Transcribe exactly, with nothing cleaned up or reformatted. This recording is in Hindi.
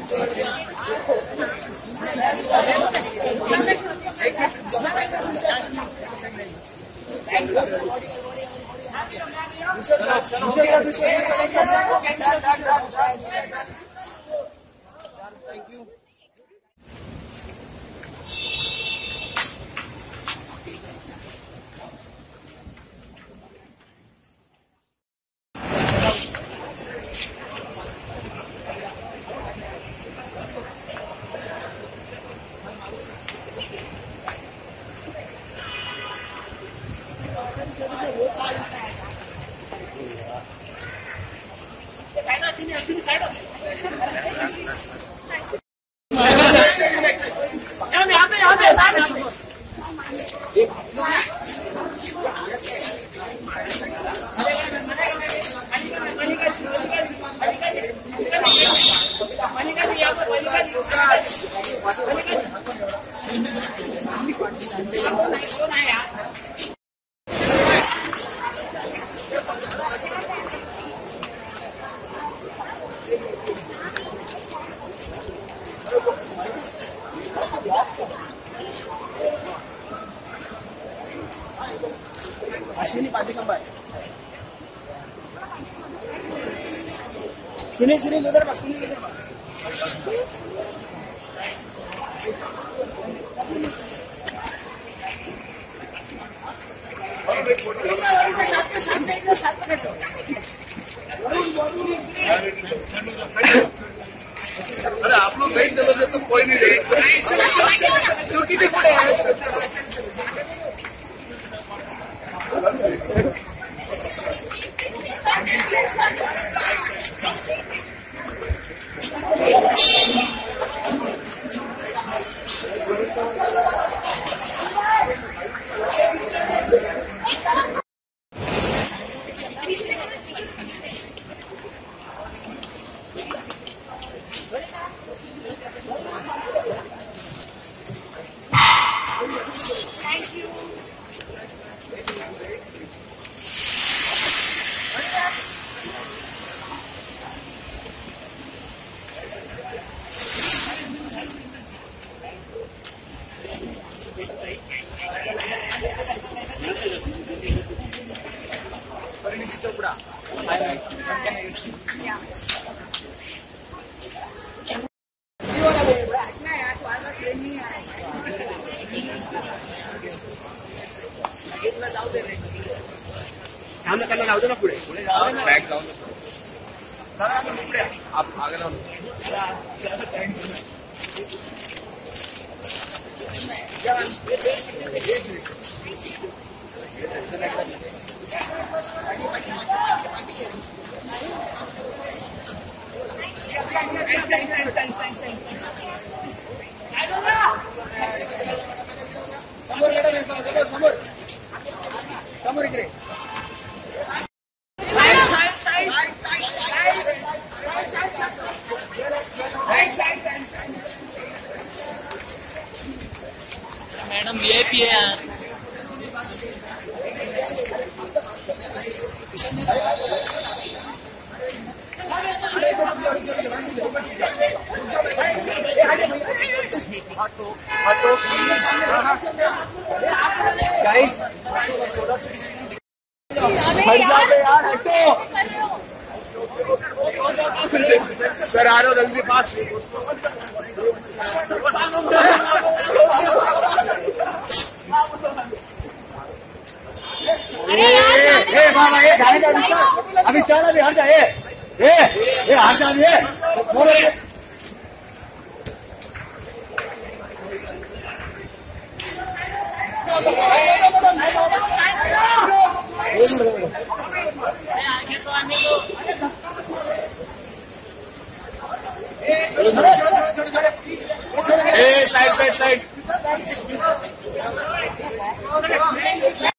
सुनिए सुनिए उधर बस सुनिए उधर बस अरे आप लोग नहीं चलोगे तो कोई नहीं रहेगा। छोटी भी पड़े थांबलं त्यांना लावतो ना पुढे बॅग जाऊन पुढे आप आगे जाऊन समोर समोर समोर समोर इकडे मैडम वीआईपी है यार। सर आ रहे हो जल्दी पास अभी चल अभी हट जाए ये हट जाइए साइड साइड साइड